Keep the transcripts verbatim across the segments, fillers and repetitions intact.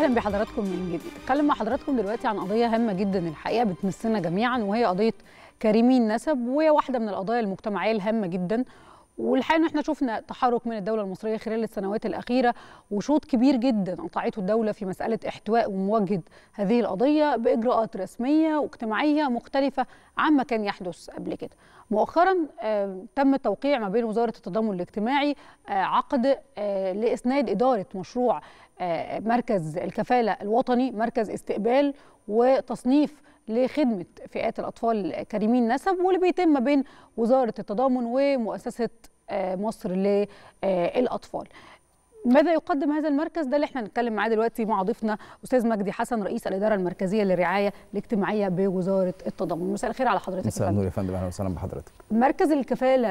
اهلا بحضراتكم من جديد. اتكلم مع حضراتكم دلوقتي عن قضيه هامه جدا الحقيقه بتمسنا جميعا، وهي قضيه كريمي النسب، وهي واحده من القضايا المجتمعيه الهامه جدا. والحقيقه ان احنا شفنا تحرك من الدوله المصريه خلال السنوات الاخيره، وشوط كبير جدا قطعته الدوله في مساله احتواء ومواجهه هذه القضيه باجراءات رسميه واجتماعيه مختلفه عما كان يحدث قبل كده. مؤخرا آه تم التوقيع ما بين وزاره التضامن الاجتماعي آه عقد آه لاسناد اداره مشروع آه مركز الكفاله الوطني، مركز استقبال وتصنيف لخدمه فئات الاطفال كريمي النسب، واللي بيتم ما بين وزاره التضامن ومؤسسه مصر للاطفال. ماذا يقدم هذا المركز؟ ده اللي احنا هنتكلم معاه دلوقتي مع ضيفنا استاذ مجدي حسن، رئيس الاداره المركزيه للرعايه الاجتماعيه بوزاره التضامن. مساء الخير على حضرتك. مساء النور يا فندم، اهلا وسهلا بحضرتك. مركز الكفاله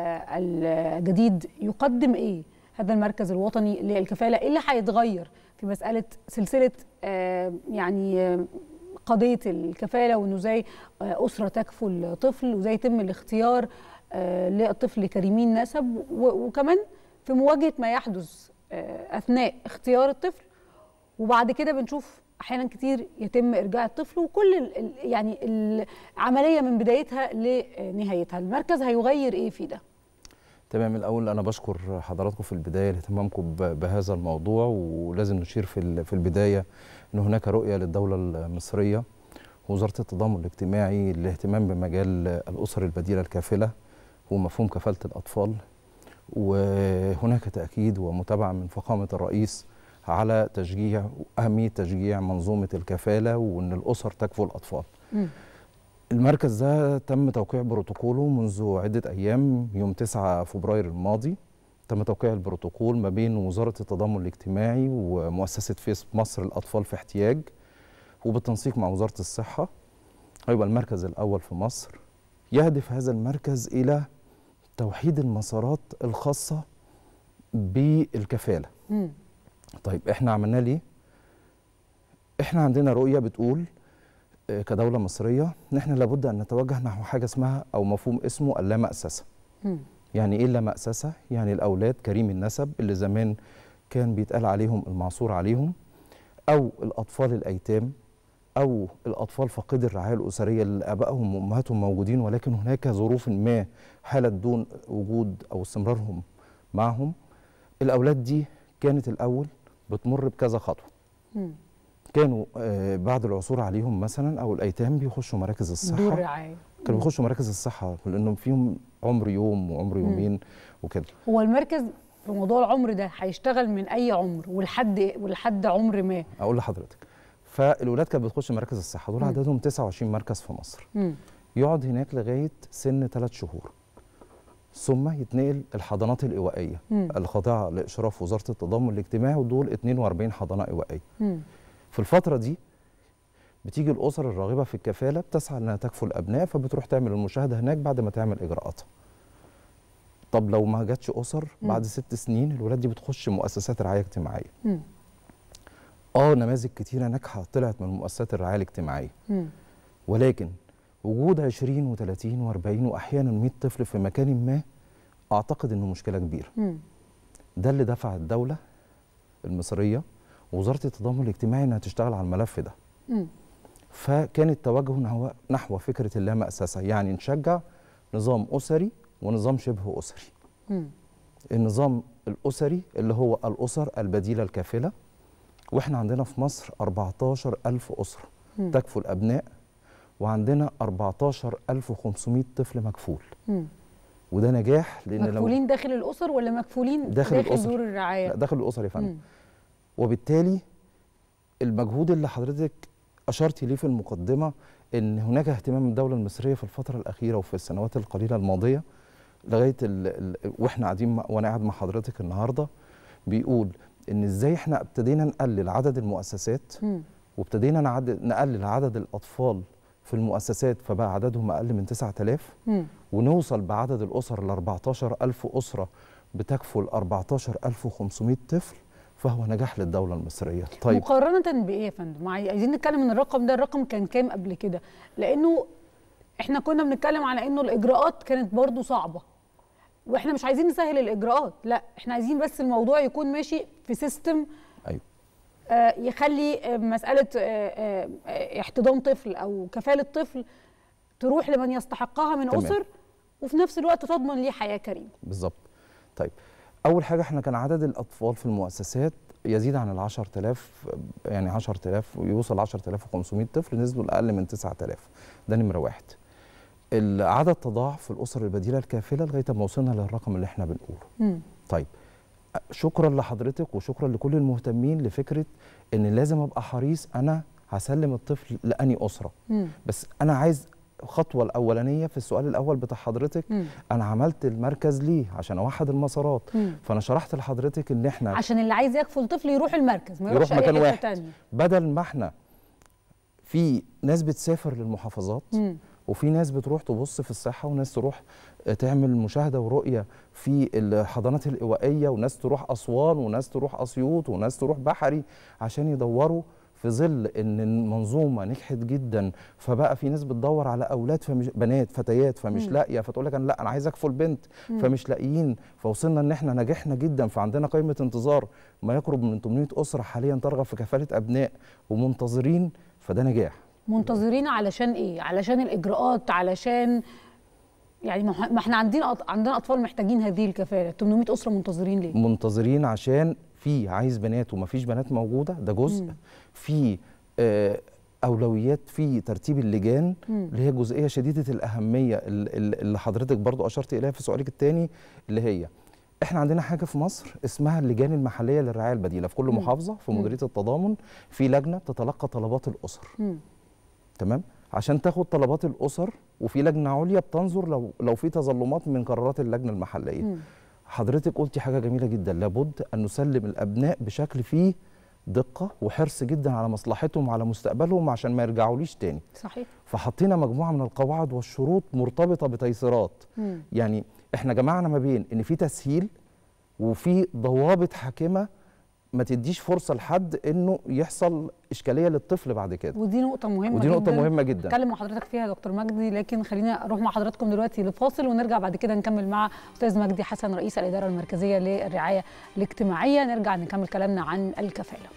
الجديد يقدم ايه؟ هذا المركز الوطني للكفاله ايه اللي هيتغير في مساله سلسله يعني قضيه الكفاله، وانه ازاي اسره تكفل طفل، وازاي يتم الاختيار للطفل كريمي النسب، وكمان في مواجهه ما يحدث اثناء اختيار الطفل، وبعد كده بنشوف احيانا كتير يتم ارجاع الطفل، وكل يعني العمليه من بدايتها لنهايتها. المركز هيغير ايه في ده؟ تمام. الاول انا بشكر حضراتكم في البدايه لاهتمامكم بهذا الموضوع، ولازم نشير في في البدايه ان هناك رؤيه للدوله المصريه ووزاره التضامن الاجتماعي للاهتمام بمجال الاسر البديله الكافله ومفهوم كفاله الاطفال، وهناك تاكيد ومتابعه من فخامه الرئيس على تشجيع اهميه تشجيع منظومه الكفاله وان الاسر تكفل الاطفال. م. المركز ده تم توقيع بروتوكوله منذ عده ايام، يوم تسعة فبراير الماضي تم توقيع البروتوكول ما بين وزاره التضامن الاجتماعي ومؤسسه فيس مصر الاطفال في احتياج، وبالتنسيق مع وزاره الصحه. هيبقى المركز الاول في مصر. يهدف هذا المركز الى توحيد المسارات الخاصه بالكفاله. م. طيب احنا عملنا ليه؟ احنا عندنا رؤيه بتقول كدوله مصريه ان احنا لابد ان نتوجه نحو حاجه اسمها او مفهوم اسمه اللامأسسه. م. يعني ايه اللامأسسه؟ يعني الاولاد كريمي النسب اللي زمان كان بيتقال عليهم المعصور عليهم، او الاطفال الايتام، او الاطفال فاقدي الرعايه الاسريه اللي ابائهم وامهاتهم موجودين ولكن هناك ظروف ما حالت دون وجود او استمرارهم معهم. الاولاد دي كانت الاول بتمر بكذا خطوه. م. كانوا آه بعد العثور عليهم مثلا او الايتام بيخشوا مراكز الصحه، دور رعايه، كانوا بيخشوا مراكز الصحه لانهم فيهم عمر يوم وعمر يومين وكده. هو المركز في موضوع العمر ده هيشتغل من اي عمر ولحد ولحد عمر ما؟ اقول لحضرتك، فالولاد كانت بتخش مراكز الصحه دول عددهم تسعة وعشرين مركز في مصر. م. يقعد هناك لغايه سن ثلاث شهور، ثم يتنقل الحضانات الايوائيه الخاضعه لاشراف وزاره التضامن الاجتماعي، ودول اثنين وأربعين حضانه ايوائيه. م. في الفتره دي بتيجي الاسر الراغبه في الكفاله بتسعى انها تكفل ابناء، فبتروح تعمل المشاهده هناك بعد ما تعمل اجراءاتها. طب لو ما جاتش اسر بعد م. ست سنين الولاد دي بتخش مؤسسات رعايه اجتماعيه. م. اه نماذج كتيره ناجحه طلعت من مؤسسات الرعايه الاجتماعيه. م. ولكن وجود عشرين وثلاثين وأربعين واحيانا مئة طفل في مكان ما اعتقد انه مشكله كبيره. م. ده اللي دفع الدوله المصريه ووزاره التضامن الاجتماعي انها تشتغل على الملف ده. م. فكان التوجه نحو نحو فكره اللامأسسه، يعني نشجع نظام اسري ونظام شبه اسري. م. النظام الاسري اللي هو الاسر البديله الكافله، واحنا عندنا في مصر أربعتاشر ألف اسره م. تكفل ابناء، وعندنا أربعتاشر ألف وخمسمئة طفل مكفول. م. وده نجاح، لان مكفولين لو داخل الاسر ولا مكفولين داخل, داخل دور الرعايه؟ لا داخل الاسر يا فندم. وبالتالي المجهود اللي حضرتك اشرتي ليه في المقدمه ان هناك اهتمام من الدوله المصريه في الفتره الاخيره وفي السنوات القليله الماضيه لغايه ال ال واحنا قاعدين وانا قاعد مع حضرتك النهارده بيقول ان ازاي احنا ابتدينا نقلل عدد المؤسسات، م. وابتدينا نقلل عدد الاطفال في المؤسسات فبقى عددهم اقل من تسعة آلاف، م. ونوصل بعدد الاسر ل أربعتاشر ألف اسره بتكفل أربعتاشر ألف وخمسمئة طفل، فهو نجاح للدوله المصريه. طيب مقارنه بايه يا فندم؟ عايزين نتكلم ان الرقم ده، الرقم كان كام قبل كده؟ لانه احنا كنا بنتكلم على انه الاجراءات كانت برضو صعبه، واحنا مش عايزين نسهل الاجراءات، لا احنا عايزين بس الموضوع يكون ماشي في سيستم. ايوه يخلي مساله احتضان طفل او كفاله طفل تروح لمن يستحقها من تمام. اسر، وفي نفس الوقت تضمن ليه حياه كريمه. بالظبط. طيب اول حاجه احنا كان عدد الاطفال في المؤسسات يزيد عن ال عشرة آلاف، يعني عشرة آلاف ويوصل عشرة آلاف وخمسمائة طفل، نزلوا لاقل من تسعة آلاف. ده نمره واحد. العدد تضاعف في الاسر البديله الكافله لغايه ما وصلنا للرقم اللي احنا بنقوله. م. طيب شكرا لحضرتك وشكرا لكل المهتمين لفكره ان لازم ابقى حريص انا هسلم الطفل لاني اسره. م. بس انا عايز الخطوه الاولانيه في السؤال الاول بتاع حضرتك، م. انا عملت المركز ليه؟ عشان اوحد المسارات. م. فانا شرحت لحضرتك ان احنا عشان اللي عايز يكفل طفل يروح المركز، ما يروحش مكان واحد تاني. بدل ما احنا في ناس بتسافر للمحافظات، م. وفي ناس بتروح تبص في الصحه، وناس تروح تعمل مشاهده ورؤيه في الحضانات الايوائيه، وناس تروح اسوان، وناس تروح اسيوط، وناس تروح بحري عشان يدوروا في ظل ان المنظومه نجحت جدا. فبقى في ناس بتدور على اولاد فمش بنات فتيات فمش لاقيه، فتقول لك انا لا انا عايز اكفل بنت مم. فمش لاقيين. فوصلنا ان احنا نجحنا جدا، فعندنا قائمه انتظار ما يقرب من ثمانمائة اسره حاليا ترغب في كفاله ابناء ومنتظرين. فده نجاح. منتظرين علشان ايه؟ علشان الاجراءات، علشان يعني ما احنا عندنا عندنا اطفال محتاجين هذه الكفاله. ثمانمائة اسره منتظرين ليه؟ منتظرين عشان في عايز بنات وما فيش بنات موجوده، ده جزء. مم. في آه اولويات في ترتيب اللجان، مم. اللي هي جزئيه شديده الاهميه اللي حضرتك برضو اشرت اليها في سؤالك الثاني، اللي هي احنا عندنا حاجه في مصر اسمها اللجان المحليه للرعايه البديله. في كل مم. محافظه في مديريه التضامن في لجنه تتلقى طلبات الاسر. مم. تمام؟ عشان تاخد طلبات الاسر، وفي لجنه عليا بتنظر لو لو في تظلمات من قرارات اللجنه المحليه. مم. حضرتك قلتي حاجه جميله جدا، لابد ان نسلم الابناء بشكل فيه دقه وحرص جدا على مصلحتهم وعلى مستقبلهم عشان ما يرجعوليش تاني. صحيح. فحطينا مجموعه من القواعد والشروط مرتبطه بتيسيرات. مم. يعني احنا جمعنا ما بين ان في تسهيل وفي ضوابط حاكمه ما تديش فرصه لحد انه يحصل اشكاليه للطفل بعد كده. ودي نقطه مهمه ودي نقطه جدا مهمه جدا اتكلم مع حضرتك فيها يا دكتور مجدي، لكن خلينا اروح مع حضراتكم دلوقتي لفاصل ونرجع بعد كده نكمل مع استاذ مجدي حسن رئيس الاداره المركزيه للرعايه الاجتماعيه. نرجع نكمل كلامنا عن الكفاله.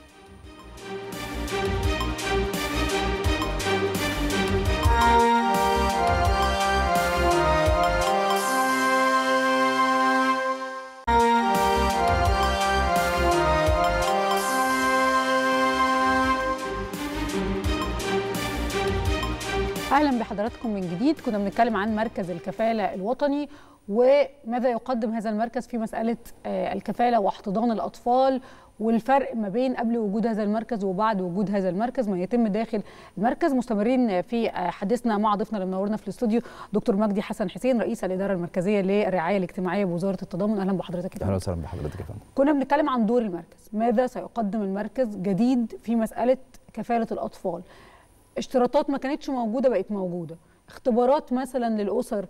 اهلا بحضراتكم من جديد. كنا بنتكلم عن مركز الكفاله الوطني وماذا يقدم هذا المركز في مساله الكفاله واحتضان الاطفال، والفرق ما بين قبل وجود هذا المركز وبعد وجود هذا المركز، ما يتم داخل المركز. مستمرين في حديثنا مع ضيفنا اللي منورنا في الاستوديو دكتور مجدي حسن حسين رئيس الاداره المركزيه للرعايه الاجتماعيه بوزاره التضامن. اهلا بحضرتك يا فندم. اهلا وسهلا بحضرتك يا فندم. كنا بنتكلم عن دور المركز، ماذا سيقدم المركز جديد في مساله كفاله الاطفال. اشتراطات ما كانتش موجوده بقت موجوده، اختبارات مثلا للاسر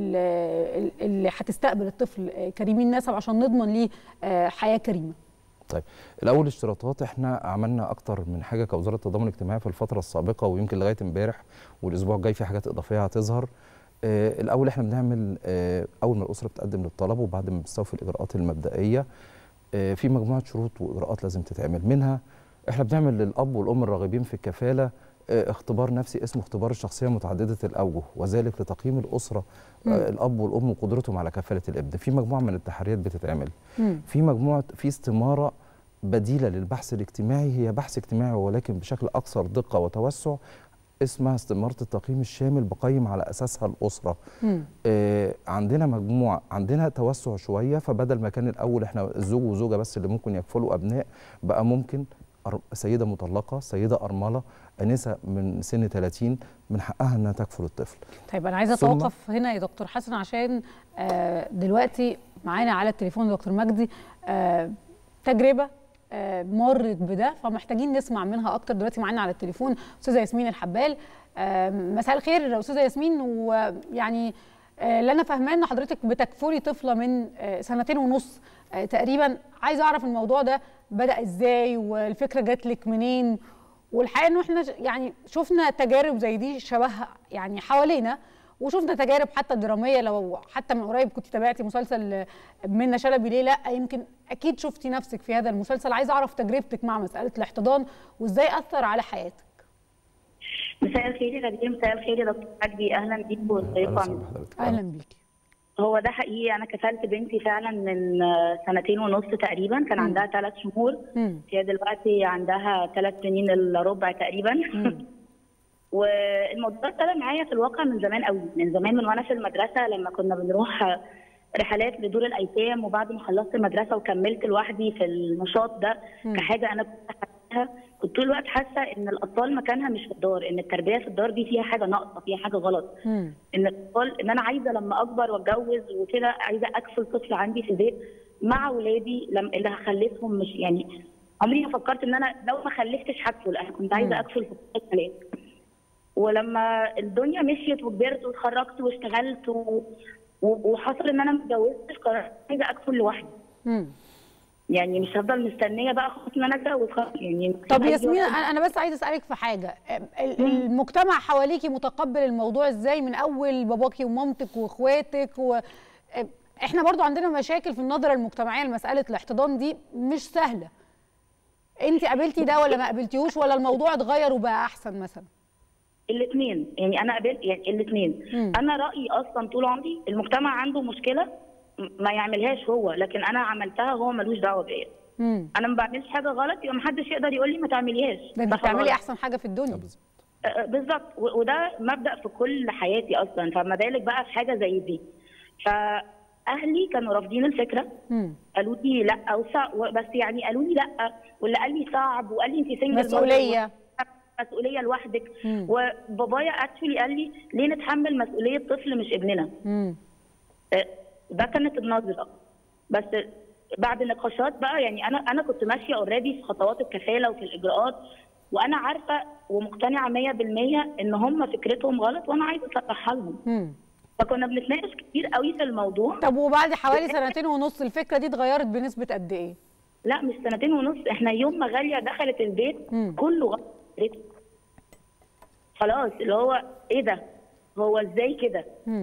اللي, اللي هتستقبل الطفل كريمي النسب عشان نضمن ليه حياه كريمه. طيب الاول اشتراطات، احنا عملنا اكتر من حاجه كوزاره التضامن الاجتماعي في الفتره السابقه ويمكن لغايه امبارح والاسبوع الجاي في حاجات اضافيه هتظهر. آه الاول احنا بنعمل آه اول ما الاسره بتقدم للطلب وبعد ما بتستوفي الاجراءات المبدئيه آه في مجموعه شروط واجراءات لازم تتعمل. منها احنا بنعمل للاب والام الراغبين في الكفاله اختبار نفسي اسمه اختبار الشخصيه متعدده الاوجه، وذلك لتقييم الاسره مم. الاب والام وقدرتهم على كفاله الابن. في مجموعه من التحريات بتتعمل. مم. في مجموعه في استماره بديله للبحث الاجتماعي، هي بحث اجتماعي ولكن بشكل اكثر دقه وتوسع، اسمها استماره التقييم الشامل، بقيم على اساسها الاسره. آه عندنا مجموعه عندنا توسع شويه، فبدل ما كان الاول احنا الزوج وزوجه بس اللي ممكن يكفلوا ابناء، بقى ممكن سيده مطلقه، سيده ارمله، انسه من سن ثلاثين من حقها انها تكفل الطفل. طيب انا عايزه اتوقف هنا يا دكتور حسن عشان آه دلوقتي معانا على التليفون دكتور مجدي آه تجربه آه مرت بده، فمحتاجين نسمع منها اكتر. دلوقتي معانا على التليفون استاذه ياسمين الحبال. آه مساء الخير يا استاذه ياسمين. ويعني آه اللي انا فاهماه ان حضرتك بتكفلي طفله من آه سنتين ونص آه تقريبا. عايزه اعرف الموضوع ده بدأ ازاي والفكره جات لك منين؟ والحقيقه انه احنا يعني شفنا تجارب زي دي شبهها يعني حوالينا، وشفنا تجارب حتى دراميه، لو حتى من قريب كنت تابعتي مسلسل منة شلبي ليه لا، يمكن اكيد شفتي نفسك في هذا المسلسل. عايزه اعرف تجربتك مع مساله الاحتضان وازاي اثر على حياتك. مساء الخير يا غدير. مساء الخير يا دكتور مجدي، اهلا بيك وضيفك. اهلا بيكي. هو ده حقيقي، انا كفلت بنتي فعلا من سنتين ونص تقريبا، كان عندها ثلاث شهور، هي دلوقتي عندها ثلاث سنين الا ربع تقريبا. والموضوع ابتدى معايا في الواقع من زمان قوي، من زمان من وانا في المدرسه لما كنا بنروح رحلات لدور الايتام، وبعد ما خلصت المدرسه وكملت لوحدي في النشاط ده كحاجه انا كنت حاساها، كنت طول الوقت حاسه ان الاطفال مكانها مش في الدار، ان التربيه في الدار دي فيها حاجه ناقصه، فيها حاجه غلط. مم. ان الاطفال، ان انا عايزه لما اكبر واتجوز وكده عايزه اكفل طفل عندي في البيت مع اولادي اللي هخلفهم، مش يعني عمري ما فكرت ان انا لو ما خلفتش هكفل، انا كنت عايزه اكفل في الثلاث. ولما الدنيا مشيت وكبرت واتخرجت واشتغلت و... وحصل ان انا ما اتجوزتش، قررت عايزه اكفل لوحدي. امم يعني مش هفضل مستنيه بقى خلاص ان انا اتجوز خلاص يعني. طب ياسمين، انا بس عايزه اسالك في حاجه، المجتمع حواليكي متقبل الموضوع ازاي من اول باباكي ومامتك واخواتك؟ و احنا برضو عندنا مشاكل في النظره المجتمعيه لمساله الاحتضان دي، مش سهله. انت قابلتي ده ولا ما قابلتيهوش، ولا الموضوع اتغير وبقى احسن مثلا؟ الاثنين، يعني انا قابلت يعني الاثنين. انا رايي اصلا طول عمري المجتمع عنده مشكله ما يعملهاش هو، لكن انا عملتها هو ملوش دعوه بيا. انا ما بعملش حاجه غلط يبقى ما حدش يقدر يقول لي ما تعمليهاش. ده انت بتعملي احسن حاجه في الدنيا. بالظبط، وده مبدا في كل حياتي اصلا، فما بالك بقى في حاجه زي دي. فاهلي كانوا رافضين الفكره، مم. قالوا لي لا، وصع... بس يعني قالوا لي لا، واللي قال لي صعب، وقال لي انت سنجل مسؤوليه مسؤوليه لوحدك. وبابايا اكشلي قال لي ليه نتحمل مسؤوليه طفل مش ابننا. مم. ده كانت النظره. بس بعد نقاشات بقى، يعني انا انا كنت ماشيه اوريدي في خطوات الكفاله وفي الاجراءات، وانا عارفه ومقتنعه مية بالمية ان هم فكرتهم غلط وانا عايزه اصلحها لهم. مم. فكنا بنتناقش كتير قوي في الموضوع. طب وبعد حوالي سنتين ونص الفكره دي اتغيرت بنسبه قد ايه؟ لا مش سنتين ونص، احنا يوم ما غاليه دخلت البيت مم. كله غلط. خلاص اللي هو ايه ده؟ هو ازاي كده؟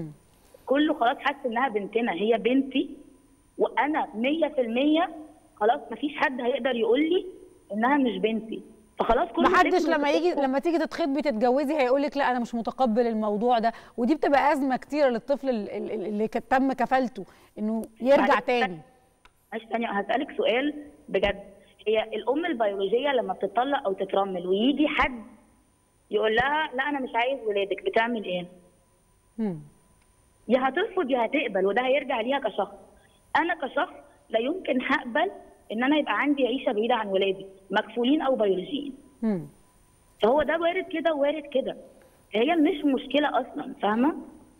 كله خلاص حاسس انها بنتنا، هي بنتي وانا مية في المية، خلاص مفيش حد هيقدر يقول لي انها مش بنتي. فخلاص كل محدش لما يجي لما تيجي تتخطبي تتجوزي هيقول لك لا انا مش متقبل الموضوع ده، ودي بتبقى ازمه كتيره للطفل اللي تم كفالته انه يرجع تاني. معلش ثانيه هسالك سؤال بجد، هي الام البيولوجيه لما بتطلق او تترمل ويجي حد يقول لها لا انا مش عايز ولادك، بتعمل ايه؟ امم يا هترفض يا هتقبل، وده هيرجع ليها كشخص. انا كشخص لا يمكن هقبل ان انا يبقى عندي عيشه بعيده عن ولادي مكفولين او بيولوجيين. امم فهو ده وارد كده ووارد كده، هي مش مشكله اصلا، فاهمه؟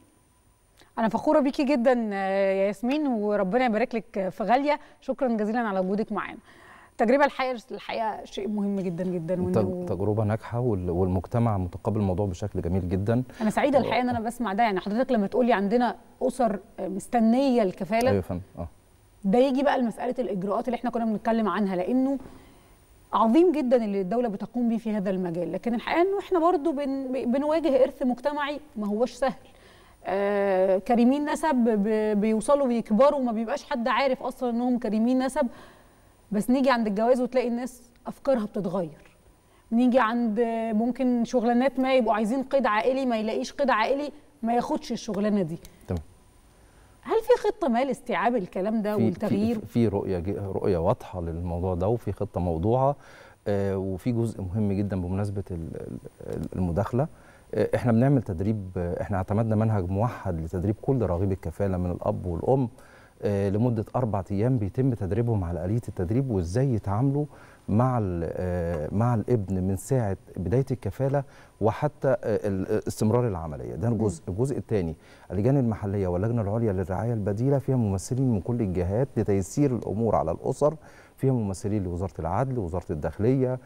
انا فخوره بيكي جدا يا ياسمين، وربنا يبارك لك في غاليه. شكرا جزيلا على وجودك معانا. التجربه الحقيقه الحقيقه شيء مهم جدا جدا، وإنه تجربه ناجحه والمجتمع متقبل الموضوع بشكل جميل جدا. انا سعيده الحقيقه ان انا بسمع ده، يعني حضرتك لما تقولي عندنا اسر مستنيه الكفاله. ايوه فندم. اه ده يجي بقى لمساله الاجراءات اللي احنا كنا بنتكلم عنها، لانه عظيم جدا اللي الدوله بتقوم بيه في هذا المجال، لكن الحقيقه انه احنا برضو بن بنواجه ارث مجتمعي ما هوش سهل. آه كريمين نسب بيوصلوا بيكبروا وما بيبقاش حد عارف اصلا انهم كريمين نسب، بس نيجي عند الجواز وتلاقي الناس افكارها بتتغير. نيجي عند ممكن شغلانات ما يبقوا عايزين قيد عائلي ما يلاقيش قيد عائلي ما ياخدش الشغلانه دي. تمام. هل في خطه ما لاستيعاب الكلام ده في والتغيير؟ في, في رؤيه رؤيه واضحه للموضوع ده، وفي خطه موضوعه، آه وفي جزء مهم جدا بمناسبه المداخله. آه احنا بنعمل تدريب، آه احنا اعتمدنا منهج موحد لتدريب كل راغبي الكفاله من الاب والام آه لمده اربع ايام، بيتم تدريبهم على آلية التدريب وازاي يتعاملوا مع آه مع الابن من ساعه بدايه الكفاله وحتى آه استمرار العمليه. ده الجزء. الجزء الثاني اللجان المحليه واللجنه العليا للرعايه البديله فيها ممثلين من كل الجهات لتيسير الامور على الاسر، فيها ممثلين لوزاره العدل، وزاره الداخليه،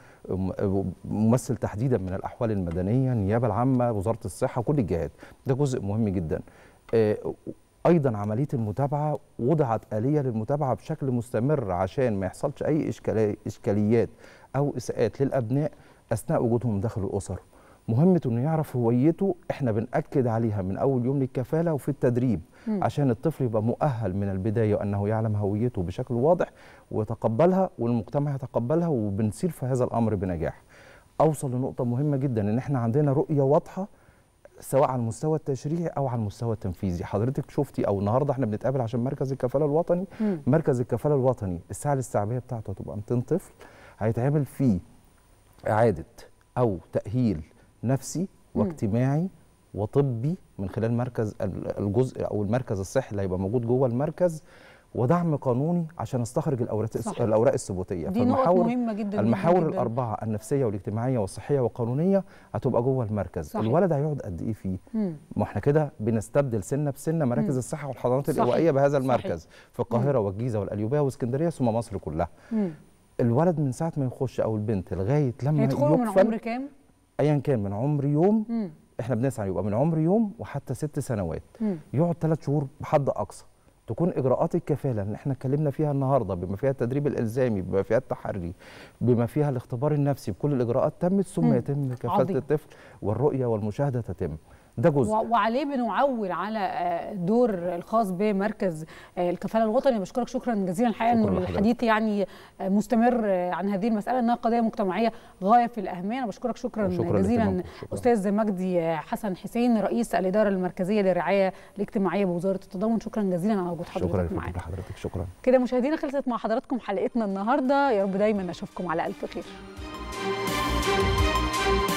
ممثل تحديدا من الاحوال المدنيه، النيابه العامه، وزاره الصحه، كل الجهات. ده جزء مهم جدا. آه ايضا عمليه المتابعه، وضعت آلية للمتابعه بشكل مستمر عشان ما يحصلش اي اشكاليات او اساءات للابناء اثناء وجودهم داخل الاسر. مهمه انه يعرف هويته احنا بنأكد عليها من اول يوم للكفاله وفي التدريب م. عشان الطفل يبقى مؤهل من البدايه وانه يعلم هويته بشكل واضح ويتقبلها والمجتمع يتقبلها، وبنسير في هذا الامر بنجاح. اوصل لنقطه مهمه جدا ان احنا عندنا رؤيه واضحه سواء على المستوى التشريعي او على المستوى التنفيذي. حضرتك شفتي او النهارده احنا بنتقابل عشان مركز الكفاله الوطني. م. مركز الكفاله الوطني الساعه الاستيعابيه بتاعته هتبقى مئتين طفل، هيتعمل فيه اعاده او تاهيل نفسي واجتماعي وطبي من خلال مركز الجزء او المركز الصحي اللي هيبقى موجود جوه المركز، ودعم قانوني عشان استخرج الاوراق الاوراق الثبوتيه. دي نقطة مهمة جدا. المحاور جداً الاربعه النفسيه والاجتماعيه والصحيه والقانونيه هتبقى جوه المركز. صحيح. الولد هيقعد قد ايه فيه؟ ما احنا كده بنستبدل سنه بسنه مراكز مم. الصحه والحضانات الاوائيه بهذا المركز. صحيح. في القاهره مم. والجيزه والقليوبيه واسكندريه ثم مصر كلها. مم. الولد من ساعه ما يخش او البنت لغايه لما يدخلوا من عمر كام؟ ايا كان من عمر يوم. مم. احنا بنسعى يبقى من عمر يوم وحتى ست سنوات. مم. يقعد ثلاث شهور بحد اقصى. تكون اجراءات الكفاله اللي احنا اتكلمنا فيها النهارده بما فيها التدريب الالزامي، بما فيها التحري، بما فيها الاختبار النفسي، بكل الاجراءات تمت ثم مم. يتم كفاله الطفل والرؤيه والمشاهده تتم. ده جزء. وعليه بنعول على دور الخاص بمركز الكفاله الوطني. بشكرك شكرا جزيلا. الحقيقه انه الحديث يعني مستمر عن هذه المساله انها قضيه مجتمعيه غايه في الاهميه. انا بشكرك شكرا, شكرا جزيلا شكرا. استاذ مجدي حسن حسين رئيس الاداره المركزيه للرعايه الاجتماعيه بوزاره التضامن، شكرا جزيلا على وجود حضرتك معانا. شكرا لحضرتك. شكرا. كده مشاهدينا خلصت مع حضراتكم حلقتنا النهارده، يا رب دايما اشوفكم على الف خير.